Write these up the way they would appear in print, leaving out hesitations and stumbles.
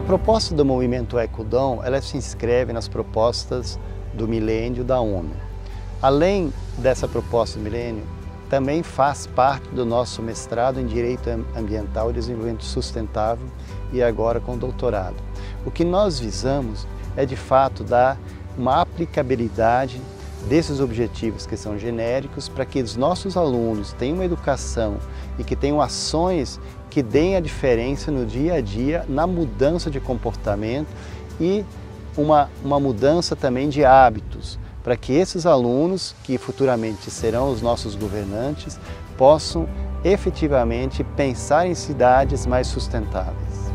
proposta do movimento EcoDom, ela se inscreve nas propostas do milênio da ONU. Além dessa proposta do milênio, também faz parte do nosso mestrado em Direito Ambiental e Desenvolvimento Sustentável e agora com doutorado. O que nós visamos é, de fato, dar uma aplicabilidade desses objetivos que são genéricos para que os nossos alunos tenham uma educação e que tenham ações que deem a diferença no dia a dia, na mudança de comportamento e uma mudança também de hábitos, para que esses alunos, que futuramente serão os nossos governantes, possam efetivamente pensar em cidades mais sustentáveis.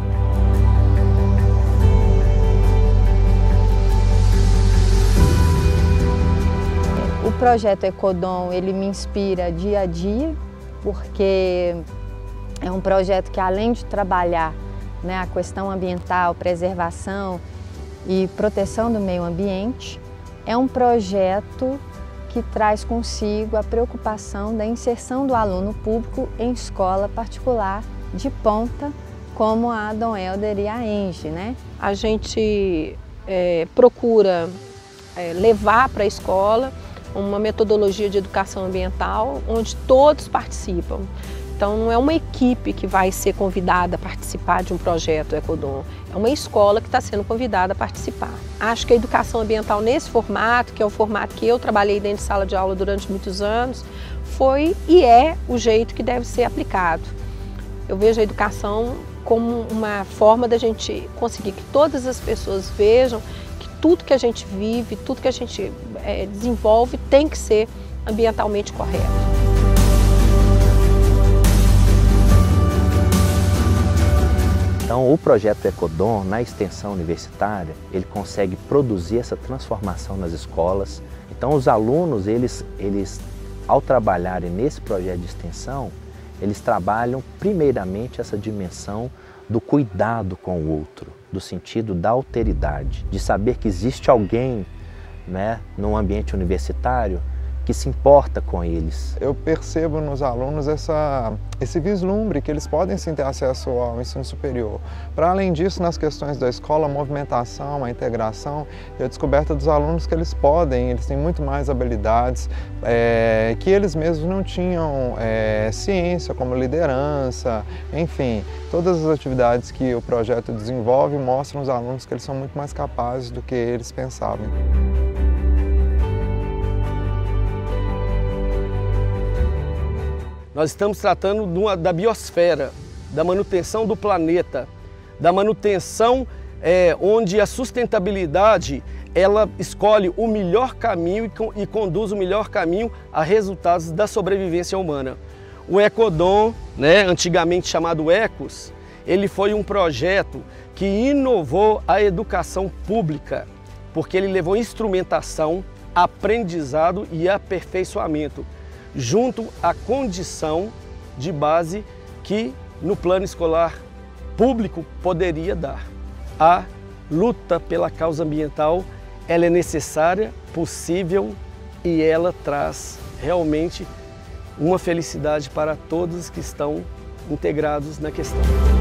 O projeto EcoDom, ele me inspira dia a dia, porque é um projeto que, além de trabalhar, né, a questão ambiental, preservação e proteção do meio ambiente, é um projeto que traz consigo a preocupação da inserção do aluno público em escola particular de ponta, como a Dom Helder e a ENGE, né? A gente procura levar para a escola uma metodologia de educação ambiental onde todos participam. Então não é uma equipe que vai ser convidada a participar de um projeto EcoDom, é uma escola que está sendo convidada a participar. Acho que a educação ambiental nesse formato, que é o formato que eu trabalhei dentro de sala de aula durante muitos anos, foi e é o jeito que deve ser aplicado. Eu vejo a educação como uma forma da gente conseguir que todas as pessoas vejam que tudo que a gente vive, tudo que a gente desenvolve tem que ser ambientalmente correto. Então, o projeto EcoDom, na extensão universitária, ele consegue produzir essa transformação nas escolas. Então, os alunos, eles ao trabalharem nesse projeto de extensão, eles trabalham primeiramente essa dimensão do cuidado com o outro, do sentido da alteridade, de saber que existe alguém, né, num ambiente universitário que se importa com eles. Eu percebo nos alunos esse vislumbre que eles podem sim ter acesso ao ensino superior. Para além disso, nas questões da escola, a movimentação, a integração e a descoberta dos alunos que eles têm muito mais habilidades que eles mesmos não tinham ciência, como liderança, enfim, todas as atividades que o projeto desenvolve mostram aos alunos que eles são muito mais capazes do que eles pensavam. Nós estamos tratando da biosfera, da manutenção do planeta, da manutenção onde a sustentabilidade ela escolhe o melhor caminho e conduz o melhor caminho a resultados da sobrevivência humana. O EcoDom, né, antigamente chamado ECOS, ele foi um projeto que inovou a educação pública, porque ele levou instrumentação, aprendizado e aperfeiçoamento, junto à condição de base que no plano escolar público poderia dar. A luta pela causa ambiental, ela é necessária, possível e ela traz realmente uma felicidade para todos que estão integrados na questão.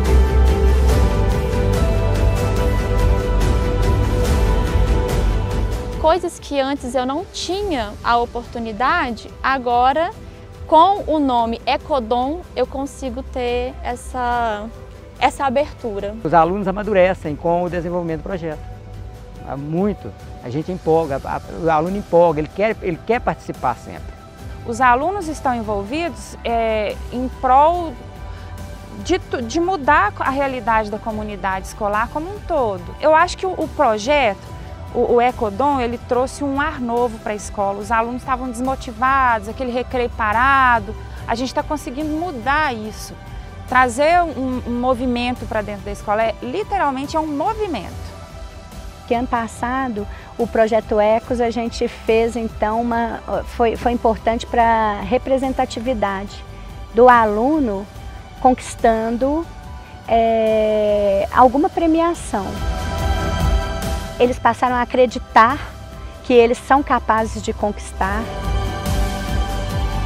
Coisas que antes eu não tinha a oportunidade, agora com o nome EcoDom eu consigo ter essa abertura. Os alunos amadurecem com o desenvolvimento do projeto. Muito. A gente empolga, o aluno empolga, ele quer participar sempre. Os alunos estão envolvidos em prol de mudar a realidade da comunidade escolar como um todo. Eu acho que o projeto, o EcoDom, ele trouxe um ar novo para a escola. Os alunos estavam desmotivados, aquele recreio parado. A gente está conseguindo mudar isso. Trazer um movimento para dentro da escola, literalmente é um movimento. Que ano passado, o projeto ECOS, a gente fez então foi importante para a representatividade do aluno conquistando alguma premiação. Eles passaram a acreditar que eles são capazes de conquistar.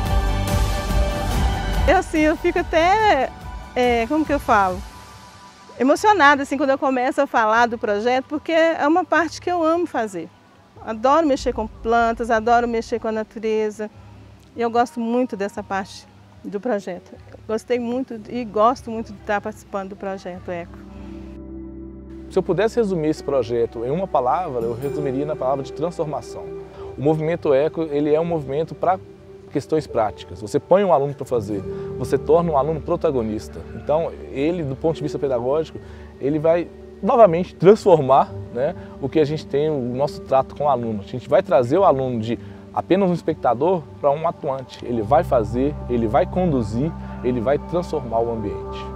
Eu fico até, como que eu falo? emocionada assim, quando eu começo a falar do projeto, porque é uma parte que eu amo fazer. Adoro mexer com plantas, adoro mexer com a natureza. E eu gosto muito dessa parte do projeto. Gostei muito e gosto muito de estar participando do projeto ECO. Se eu pudesse resumir esse projeto em uma palavra, eu resumiria na palavra de transformação. O movimento ECO, ele é um movimento para questões práticas. Você põe um aluno para fazer, você torna um aluno protagonista. Então, ele, do ponto de vista pedagógico, ele vai novamente transformar, né, o que a gente tem, o nosso trato com o aluno. A gente vai trazer o aluno de apenas um espectador para um atuante. Ele vai fazer, ele vai conduzir, ele vai transformar o ambiente.